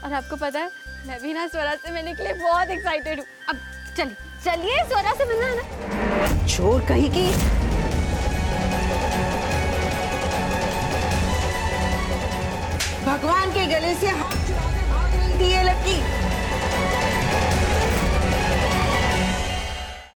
और आपको पता है मैं भी ना स्वरा से मिलने के लिए बहुत एक्साइटेड हूँ। अब चलिए स्वरा से मिलना है ना। चोर कहीं की। भगवान के गले से